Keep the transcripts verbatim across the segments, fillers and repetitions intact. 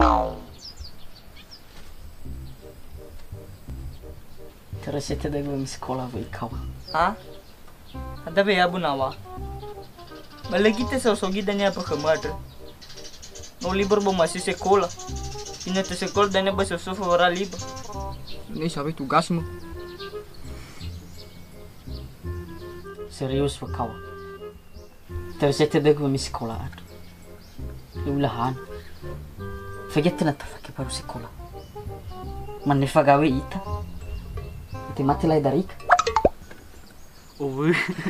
Terus itu dah gue sekolah buat kau. Ha? Ada be abu nawa. Malagi te sosogi danya apa kemar. No libur bo masih sekolah. Ini tu sekolah danya ba sosof ora libur. Ini sabi tugasmu. Serius buat kau. Terus itu dah gue sekolah. Lulahan. Fagetti na tafake baru sekolah. Mana fagawe ita. Iti mati lai dari ika. Oh.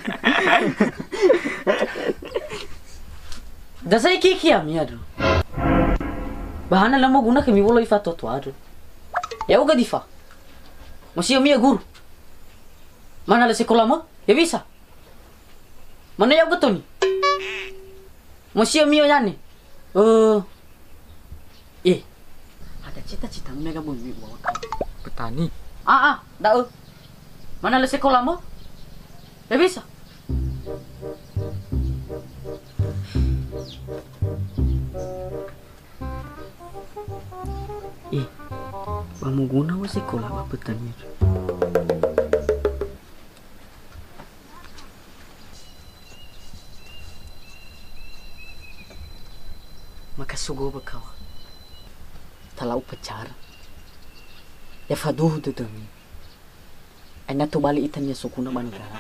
Dasai kiki ya miado. Bahana lamo guna kami bolo ifa toto ado. Ya uga difa. Masih mia guru. Mana la sekolah mo? Ya bisa. Mana ya uga toni? Masih mia yani. Eh. Eh. Ada cita-cita mega bumi bawa kau. Petani. Ah ah, dah. Mana la sekolah mo? Ya bisa. Eh, kamu guna wa sekolah apa petani? Maka sugo bakawa. Talau pacara. Ya faduh tu tu. Aina tu balik itan ya sukuna manegara.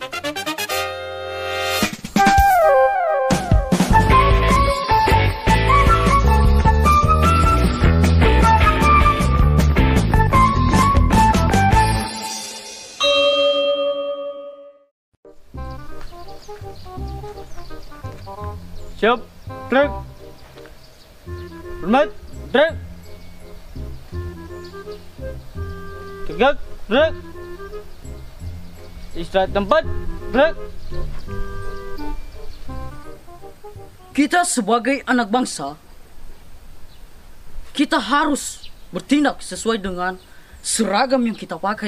Siap, trek. Hormat, trek. Tegak, trek. Istirahat tempat, trek. Kita sebagai anak bangsa, kita harus bertindak sesuai dengan seragam yang kita pakai.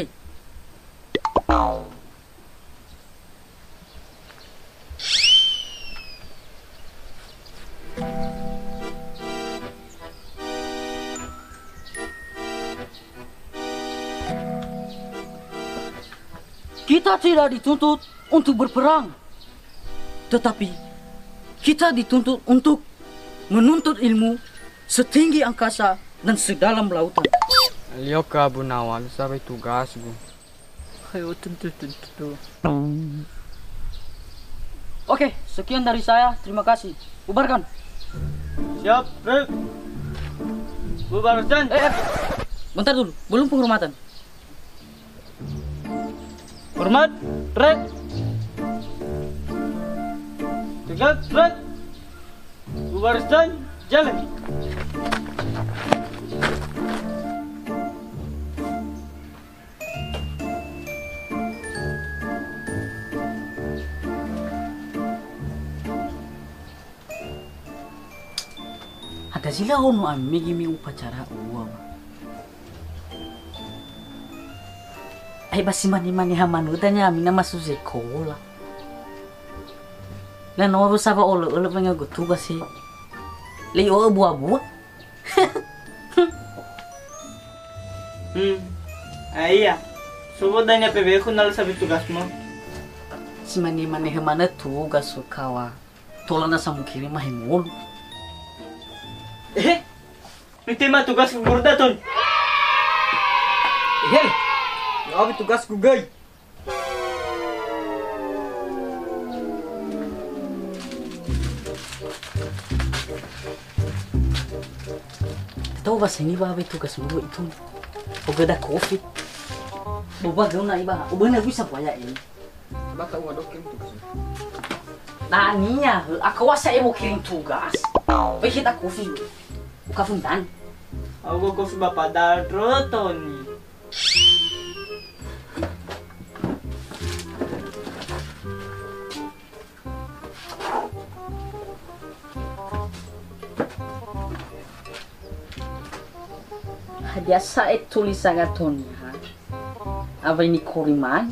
Kita tidak dituntut untuk berperang, tetapi kita dituntut untuk menuntut ilmu setinggi angkasa dan sedalam lautan. Liok ka Abu Nawal sabi tugas gu. Ayo tentu tentu. Oke, sekian dari saya. Terima kasih. Bubarkan. Siap, trek. Bubarkan. Eh, eh, bentar dulu. Belum penghormatan. Hormat, trek. Tegak, trek. Bubarkan, jalan. Ada sila ono ami gimi upacara uwa. Ay basi mani-mani hamanutanya amina masuk sekolah. Lan oru saba olo-olo pengen gutugas sih. Li o buah-buah. Hmm. Iya. Subodanya pebe ko nala sabi tugas mo. Si mani-mani hamana tugas kawa. Tola na sa mukiri mahimul. Eh. Piti ma tugas ko gurdaton. Hei, ngawi tugas gu gay. Tahu bahasa ini bah tugas dulu itu. Oga da kopi. Boba gauna iba. Oba na bisa paya ini. Bata wa dokim tugas. Naninya, aku wasa emo kirim tugas. Oi kita kopi. Buka funtan. Ako ko sa bapadaro, Tony. Biasa itu tulisan Tony, ha? Apa ini kiriman?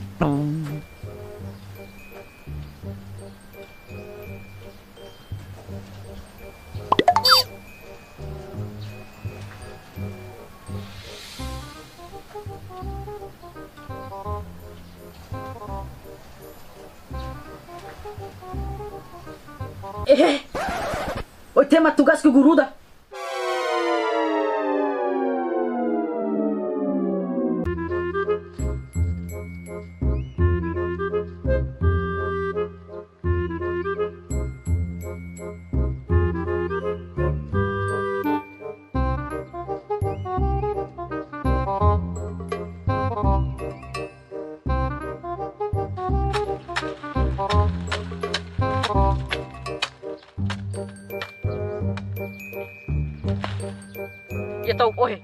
Eh, oi tema tugas ke guru dah. Ya tahu, oi.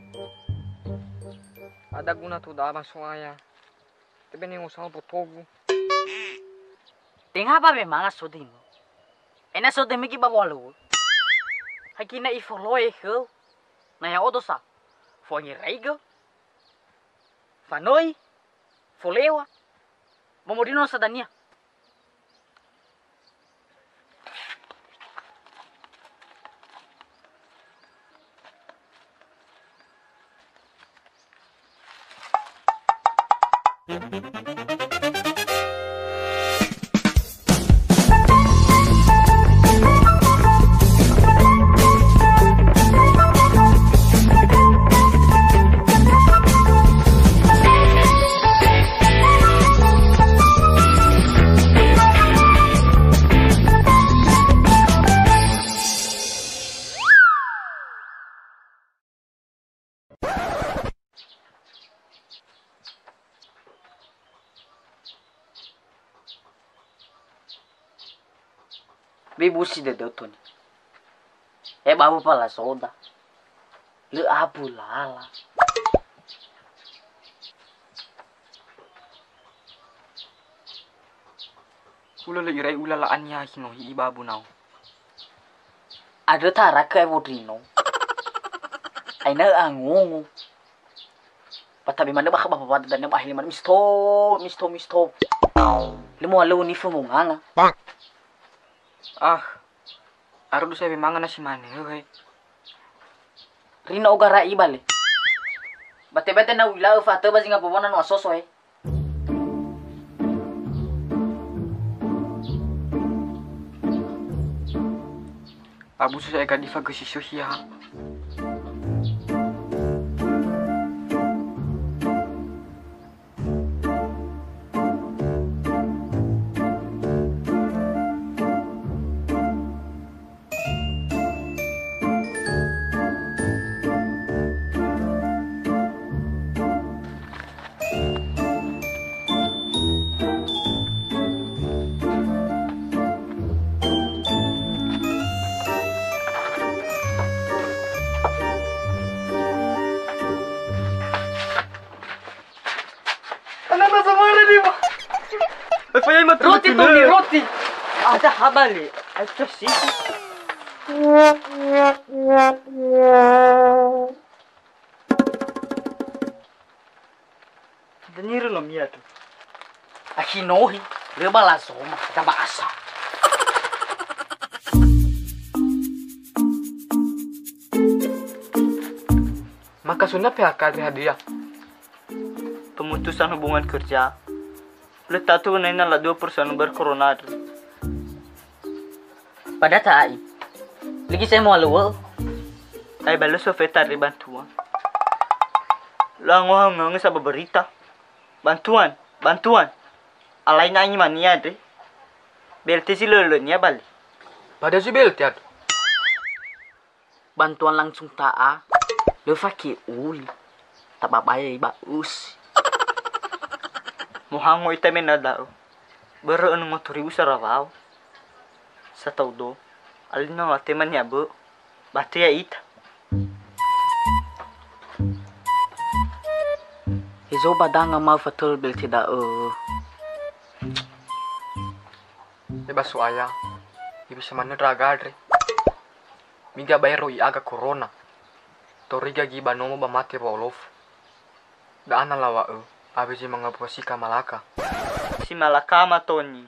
Ada guna tu dah masuk ayah. Tapi ni usah potogu. Tengah apa memang asodin. Ena sodin miki bawalu. Hakina ifolo eko. Na ya odosa. Fongi reigo. Fanoi. Folewa. Momodino sadania. Bibusi de dotoni. E babu pala soda. Le abu lala. Ulo le irai ulala anya hino hi babu nau. Ada tara ke bodrino. Aina angongo. Patabi mana baka bapak dan nama ahli mana misto misto misto. Lemo alo ni fumunganga. Ah, aru saya memang nasi mana, hei. Rina ogara ibale. Bate-bate na wila ufata bazi nga pabona no asoso eh. Abu saya kan difa ke sisyo siya. Roti Tony, roti. Ada habali. Acho sih. Daniro lo mia tu. Akinohi, rebala soma, tamba asa. Maka sunnah P H K hadiah. Pemutusan hubungan kerja. Letak tu naina la dua perusahaan bercorona. Pada tai. Lagi saya mau lalu. Ay balo so fetar bantuan. Lango hang sa berita. Bantuan, bantuan. Alay na iman niya de. Belte si lolo niya bali. Pada si belte ad. Bantuan langsung taa. Lo fakir uli. Tak babaya iba us. Muhango itamin na daw. Baro anong maturiw sa rawaw. Sa tawdo. Alin na nga teman niya bo. Bati ya ita. Hizo badanga mau fatul bil tidak uh. Diba suaya. Ibisa man ragadre. Miga bayro iaga corona. Toriga giba nomo ba mati wolof. Daan na lawa uh. Abi si mga pusi ka Malaka. Si Malaka matoni.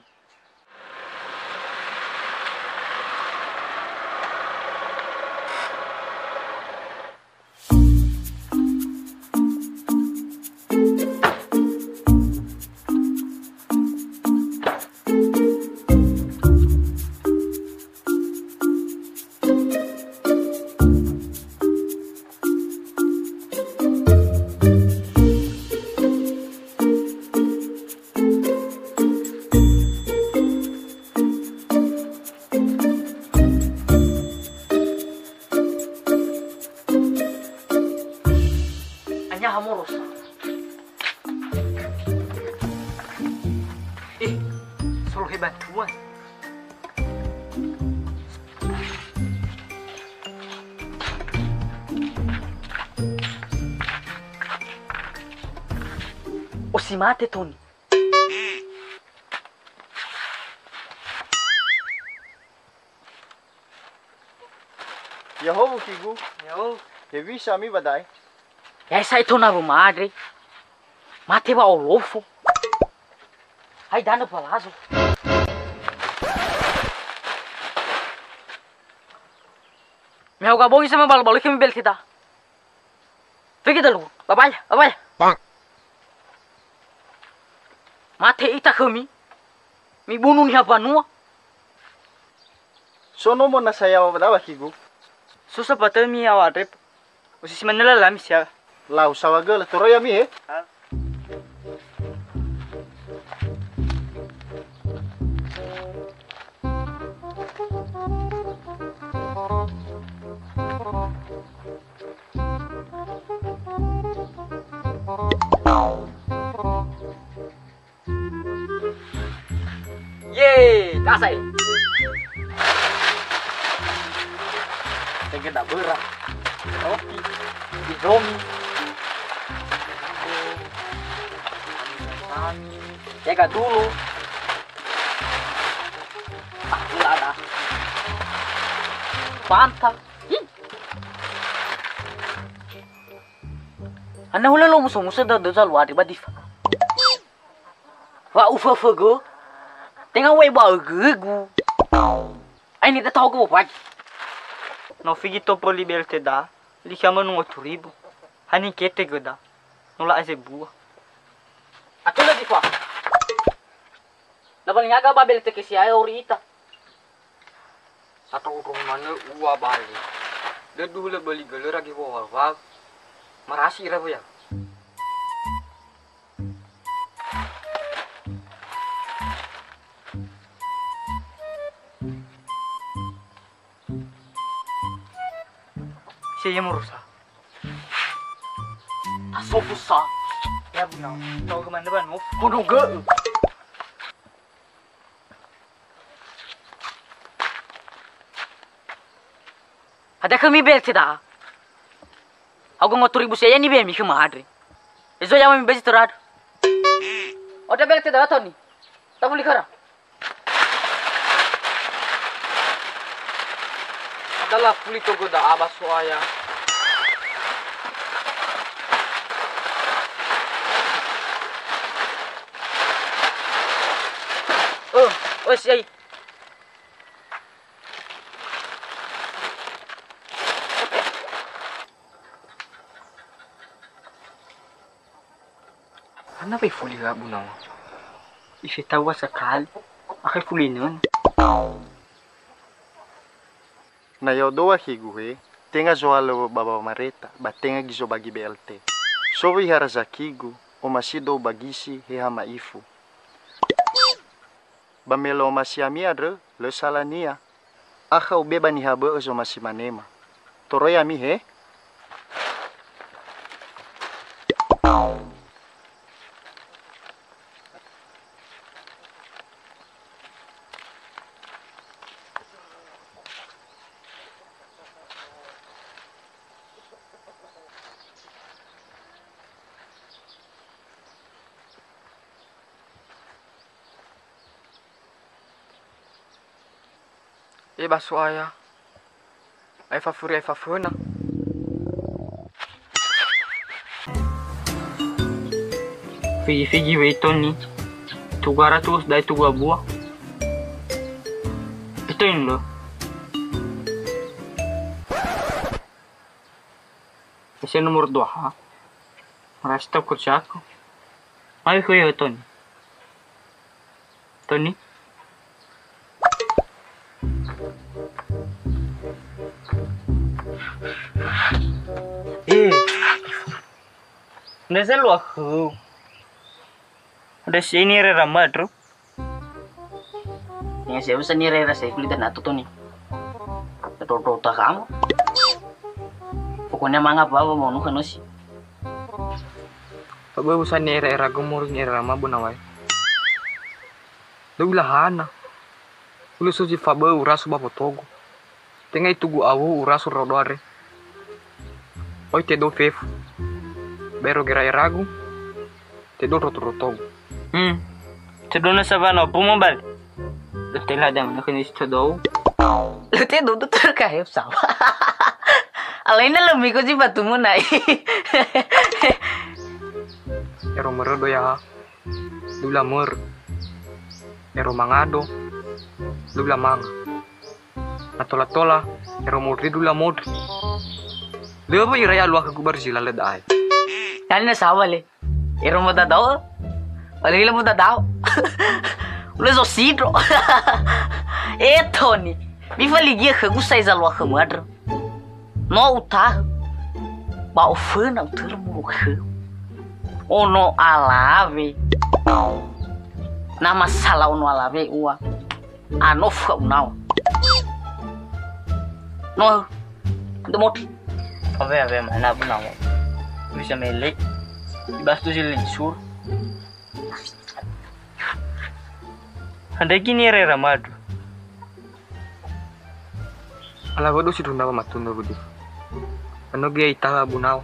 hamoros. Eh, solo hebat tuan. O si mate Tony. Yahovo kigu, Yo, hevi sami badai. Essa aí tô na madre. Mate ba olofo. Ai dana palazo. Meu gabong sama bal-bal kami bel kita. Pergi dulu. Bye-bye. Bye-bye. Bang. Mate ita kami. Mi bunuh ni apa nua? Sono mo na saya badawa kigu. susah patah mi awak rep. Usi si Manila lah mi siya. Lau sawagal toroy ami he. Yeay, kasai. Tega dah berat. Roti, di domi. Tega dulu. Ah, gula ada. Pantang. Ana hula lo musuh musuh dah dah luar di badif. Wah ufa fago. Tengah way ba gegu. Ai ni dah tahu ke apa? No figi topo liberté da. Li chama num outro ribo. Hani kete goda. No la aze bua. Ato la di fa. Na paling aga babel te ke si ay orita. Satu urung mana ua balik. Dia dulu beli gelar lagi bawa wal. Marasi ra ya. Siya mo rusa. Aso busa. Ya bunau. Tahu kemana ban mo? Kuno ge. Ada kami bel te da. Aku ngotori bu saya ni be mi kema adre. Ezo ya mi bezi torad. Oda bel te da Tony. Tamu likara. Adalah pulito goda abas soaya. Oh, oh si ai. Ano ba fuli ga bunaw? Isitawa sakali. Akay fulinon. Na yaw doa higu he. Tenga zoalo baba mareta, batenga gizo bagi B L T. Sowi haraza kigu, o masido bagisi he hama ifu. Bamelo masiami adre, le salania. Aka ubeba ni habe ozo masimanema. Toroy ami he. Eh baso aya. Ay fafuri ay fafuna. Figi figi we Tony. Tugara terus dai tuga buah. Ito yun lo. Ese nomor dua ha. Rasta kursa ako. Ay ko yo Tony. Tony. Eh. Nasa lo ako. Ada sini re ramadro. Yang saya bisa nire rasa kulit dan atu Tony. Toto kamu. Pokoknya mangap bawa mau nukan osi. Pagbawa usan ni era-era gumur ni era mabo na way. Daw lahana. Ulo so si Faba uraso ba potogo. Tenga itugu awo uraso rodore. Oi te do fefo. Bero gira eragu. Te do rotogo. Hmm. Te do na savana po mo bal. Te la dam na kinis te do. Te do tu terkait sama. Alay na lami ko si Batumo na eh. Ero meredo ya. Dula mer. Ero mangado. Dula manga. Natola-tola. Ero modri dula modri. Lebo iraya luak aku bersila ledai. Kali na sawa le. Ero mo tadao. Alila mo tadao. Ulo so sidro. Eh Tony. Mi faligia ka gusai za luak ka madro. No utah. Ba ofana utar mo ka. Ono alave. Na masalah ono alave ua. Anof ka unawa. No. Demot. Ave ave mana bu nawa. Bisa mele. Ibas tu silin sur. Handa kini re ramadu. Ala bodo si tunda ba matunda budi. Ano gaya itawa bunaw.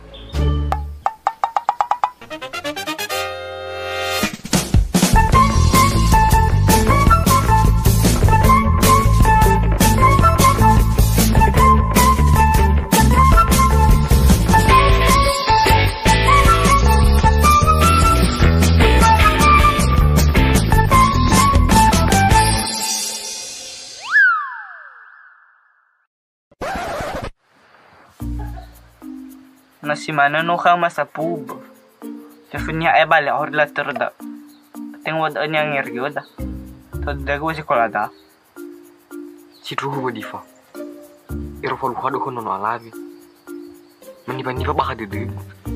Na simana no ka masapub. Tefunya ay bale or la terda. Tengwad anyang ngiryoda. Toddago si kolada. Si truhu bodifa. Ero falu hado kono no alabi. Maniba-niba baka dudug.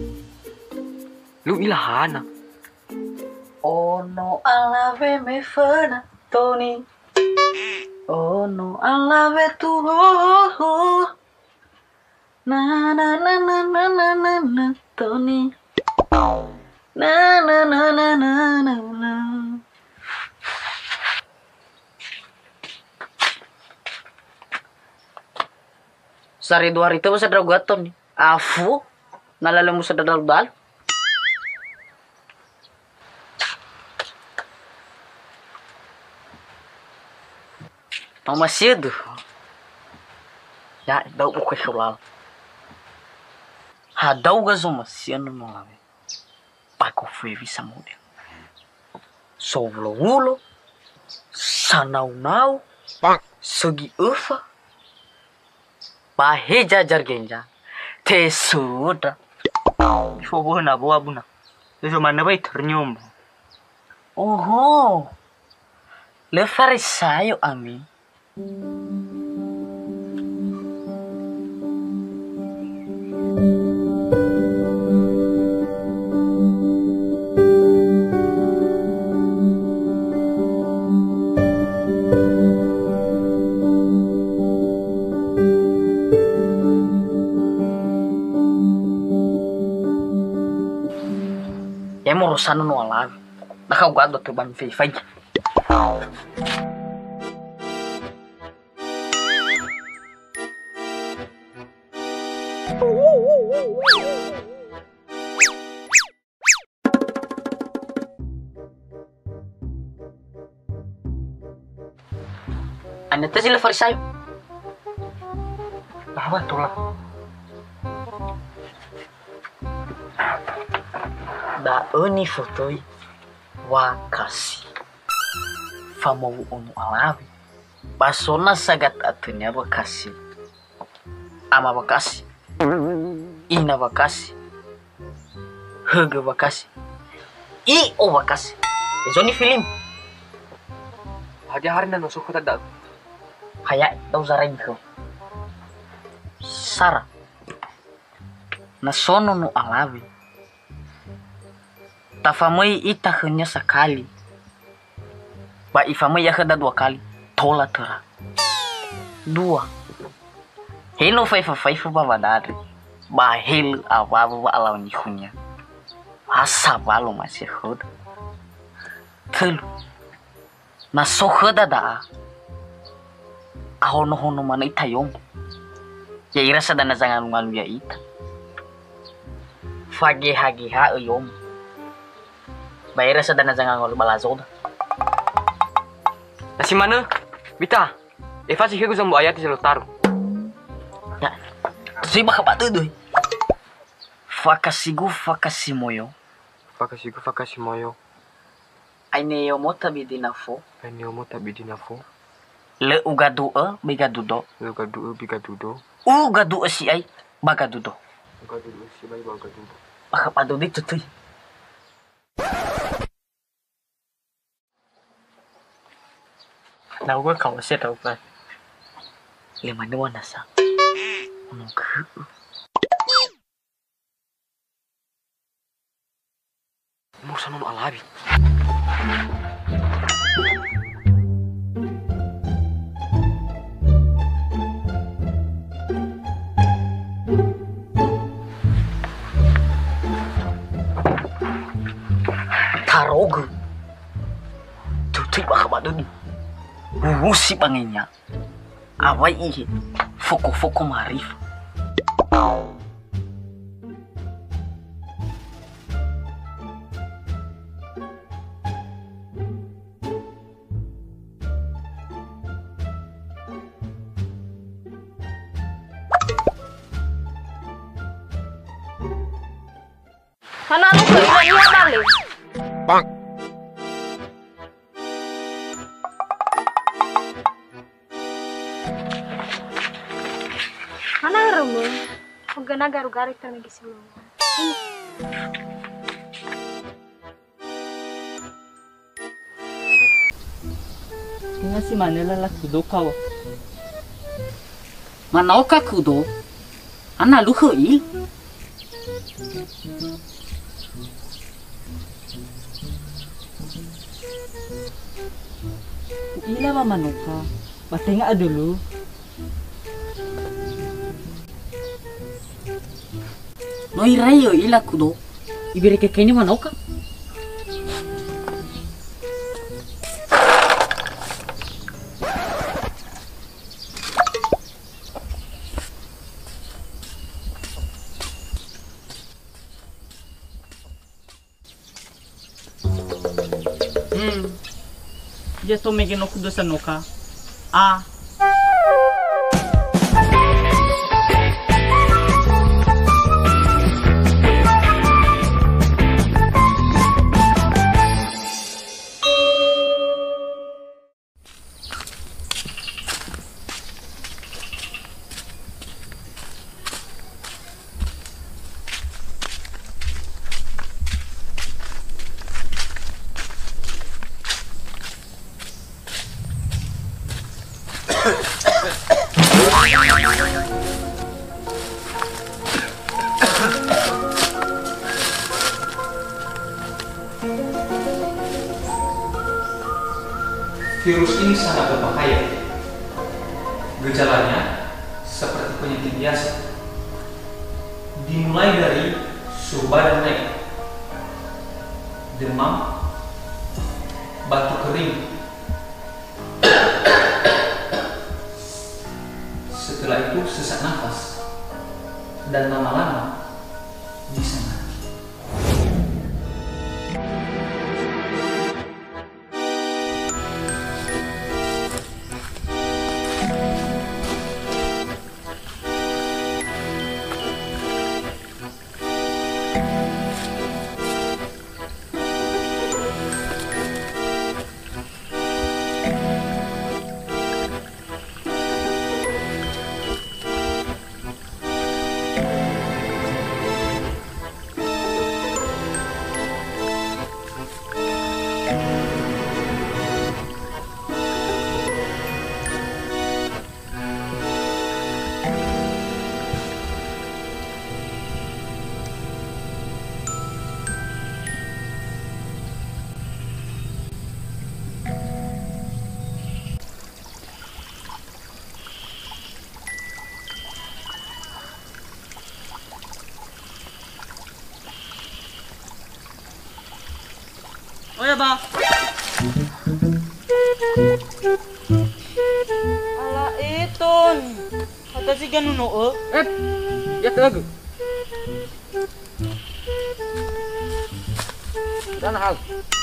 Lu ilahana. Ono alave me fana Tony. Ono alave tu ho ho. Na na na na na na na na Tony. Na na na na na na na. Sari dua hari itu masa dragaton nih. Afu nalala mo sa dadal-dal. Tama cedo. Ya, daw ko kay kulal. Hadaw ga zumasiano no lave. Pako fevi sa model. Sovlo-ulo. Sanaw-naw. Sagi ufa. Bahe jajar genja. Te suda. Ifo bo na bo abuna. Eso mana ba iternyo mo. Oho. Le farisayo ami. Ya mo rosano no alavi. Nakagado to ban fei fai. Anda tu sila farisayo. Lawa to lah. Da oni fotoi wakasi. Famo ono alavi. Basona sagat atunya bakasi. Ama bakasi. Ina bakasi. Hugo bakasi. I o bakasi. Zoni film. Hadi hari na no suko tada. Kaya daw zarain ko. Sara. Nasono no alavi. Tafamoi itahunya sekali. Ba ifamoi yakada dua kali. Tola tera. Dua. Helo faifa faifa babadari. Ba hel awabu ba alaw nihunya. Asa balo masih hod. Telu. Na so hoda da. Ahono hono mana itayom. Ya ira sadana jangan malu ya ita. Fage hagi ha yom. Bayar sadana jangan ngol balazo da. Nasi mana? Bita. Eva sih aku sama ayat di selotar. Ya. Terus baka patu doy. Fakasigu fakasimoyo. Fakasigu fakasimoyo. Aine yo mota bidinafo. Aine yo mota bidinafo. Le ugadu e bigadudo. Le ugadu e bigadudo. Ugadu e si ai bagadudo. Ugadu e si ai bagadudo. Baka padu dito tuy. Nào có khẩu xe đầu về liền mà nua là sao nó cứ mau sana no alabi tarogu tuh tuh baka padu di Wusi panginya. Awai ihe. Foko-foko marif. Mana lu ke iya balik? Bang. Mana rumah? Ogana garu-garu tanah gisilo. Nga si Manila la kudo kawa. Manaoka kudo. Ana luho il. Ila ba manuka? Batenga dulu. No irai yo ila kudo. Ibere ke kene manaoka. Hmm. Dia to mege no kudo sa noka. Ah. Virus ini sangat berbahaya. Gejalanya seperti penyakit biasa. Dimulai dari suhu badan naik, demam, batuk kering. Setelah itu sesak nafas, dan lama-lama bisa mati. Oh ya, Bang. Ala iton. Kata si ganun o. Eh, ya tago. Dan hal.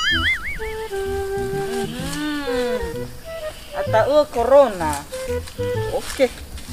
Hmm. Atau corona. Oke.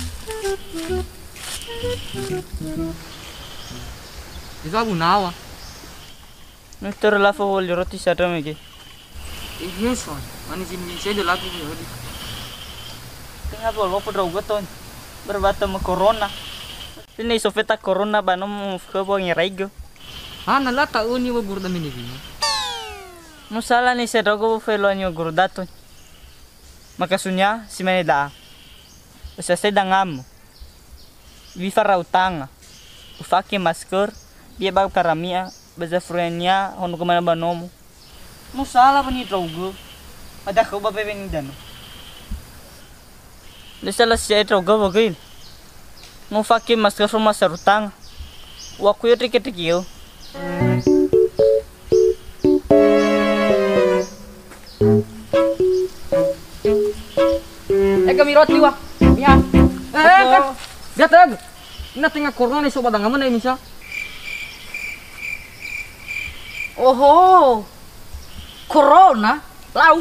Isa bunawa. Ntar la fa wol roti sadam ege. Eh, son. Mani jin min saya lagu ni hodi. Tengah bol po draw gaton. Berbata mo corona. Ini sofeta corona ba no mo fko ng raigo. Ha na lata uni mo burda minigi. Musala ni se rogo felo anyo gurudaton. Makasunya si manida. Usa se dangam. Vi farautanga. Ufake masker, dia bag karamia, baza frenia, hono kumana banomo. Musala pa ni rogo. Ada ko ba bebeng dano. Nisala siya rogo bagil. No fake masker from masarutanga. Wa kuyo tiketikiyo. Eh kami roti wa. Ya. Eh kan. Biar tag. Ina tengah corona ni sobat dangaman na misa. Oho. Corona? Lau.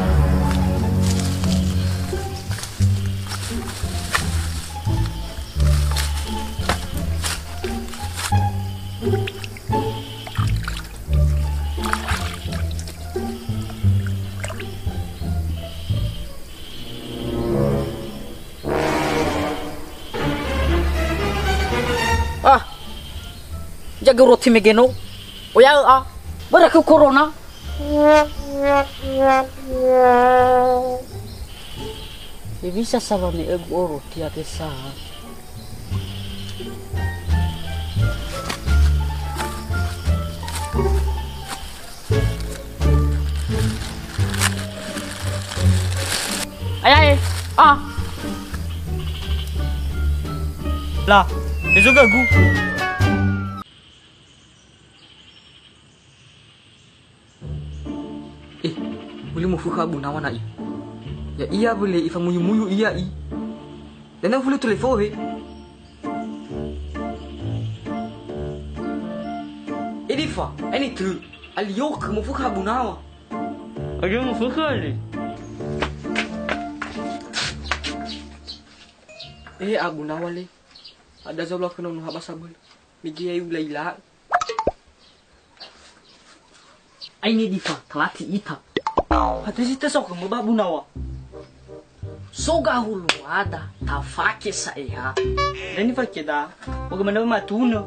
Ah, jaga roti megeno. Oh ya ah, berak corona. Ya bisa salah nih ego roti ada sah. Ay ay, ah. Lah, besok gagu. Eh, boleh mo fuka bunawa na i. Ya iya boleh ifa muyu muyu iya i. Dan aku boleh telefon he. Ini fa, ini tu. Aliyok mo fuka bunawa. Ayo mo fukali. Eh, abu nawale. Ada zaulah kena nuha basabul. Migi ayu laila. Ini difa, kelati ita. Hati sita sok mo babu nawa. Soga hulu ada, tafake saya. Dani fakeda. Bagaimana matuno?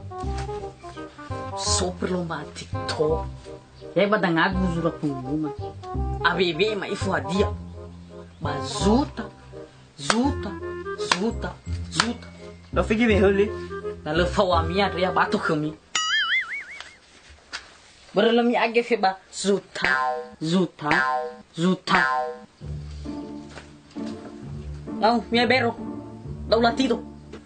Super lomba TikTok. Ya badang agu zura punguma. Abebe ma ifu adia. Bazuta, zuta, zuta, zuta. Lo figi me hole. Na lefa wa mia ria batu kami. Berlami age feba zuta, zuta, zuta. Não, minha bero. Dá o latido.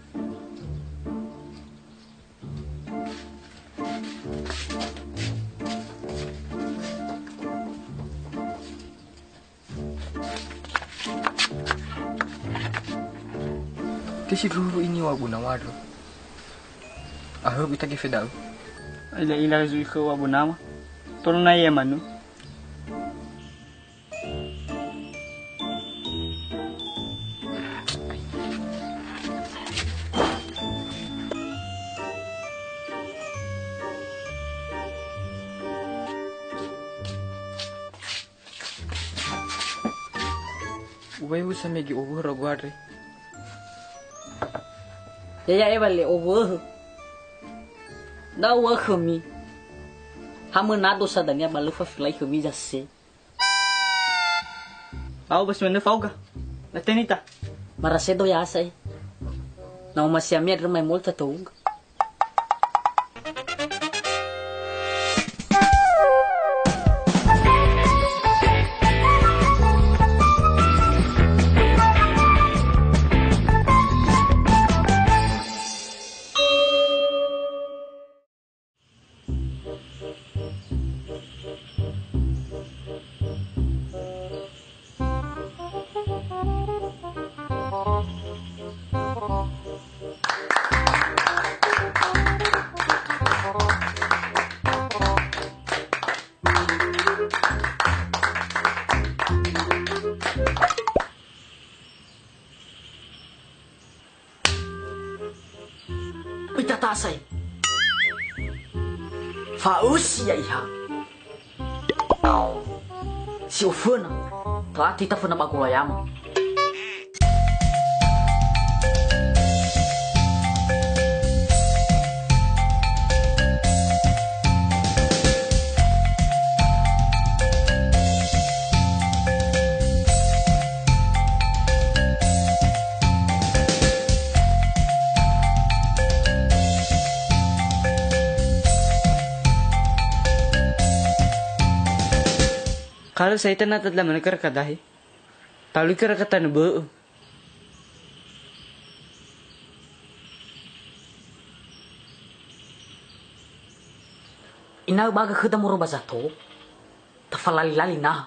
Kasi dulu ini wa bunawado. Ahab ita ke fedau. Ila ila zui ko abu nama. Tolo na yemanu. Uwe usa megi over agwadre. Ya ya evale over. Da wa kami. Hamanado sa dania balufa filai kami jase. Au bas mena fauga. Latenita. Maracedo ya sai. Não mas a minha irmã é multa tung. sai. Faus ya iha. Si ofana, telah kita fana bagulayama. Kalau saya tenat adalah menekar kadahi, tahu kira kata nebe. Ina baga kita muro bazato, tafalali lali nah.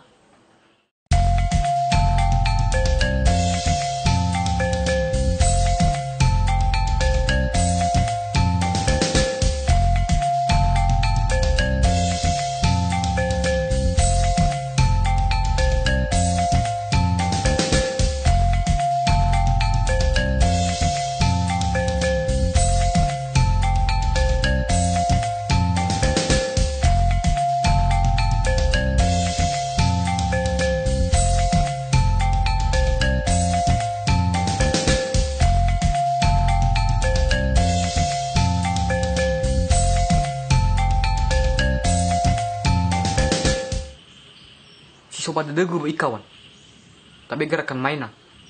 Sobat degur ikawan, tapi gerakan mainan.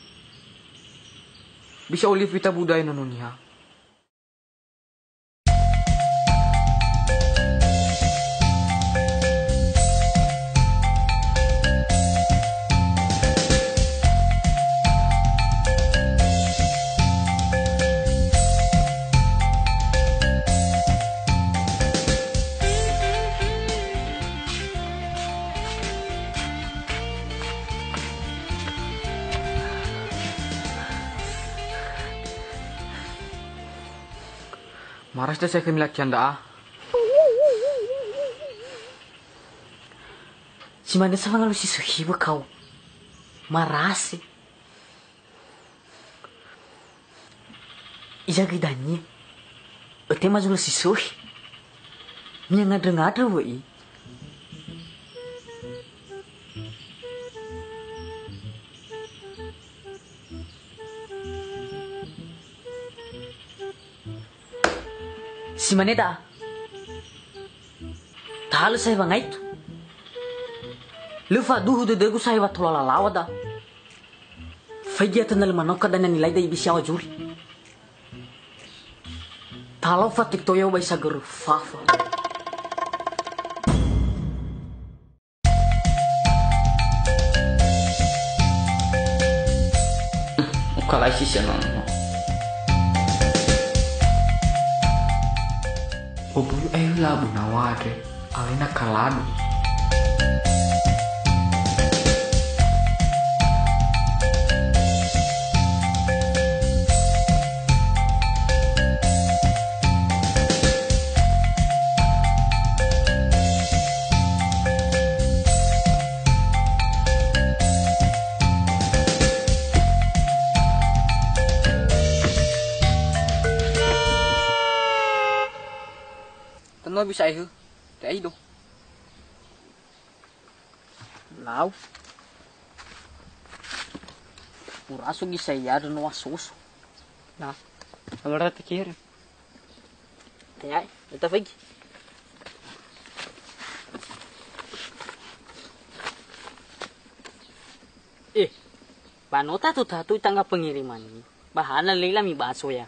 Bisa oleh vita budaya nononia. Maras dah saya kami laki anda ah. Si mana sama ngalu si suhiba kau. Marasi. Ija gidanya. Ete mazul si suhi. Nya ngada-ngada woi. Si maneta. Tahalo saya bangai tu. Lufa duhu de degu saya watula lalawa da. Fagia tanal manoka dan nilai da ibisi awa juri. Tahalo fatik toyo bai sagar fafa. Ukalai si senang. Obuyu ayo labu nawade, alena kaladu. Tano bisa ayo, tak ayo. Lau. Puraso gisayado no asuso. Nah, agora te quero. Tayai, ita fagi. Eh, panota tu tatu tangga pengiriman ini. Bahana leila mi baso ya.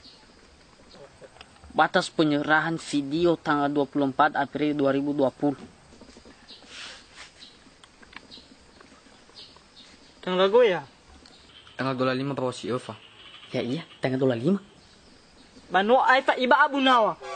Batas penyerahan video tanggal dua puluh empat April dua ribu dua puluh. Tanggal gue ya? Tanggal dua puluh lima bawa si Eva. Ya iya, tanggal dua puluh lima. Banu ai pa iba abu nawa.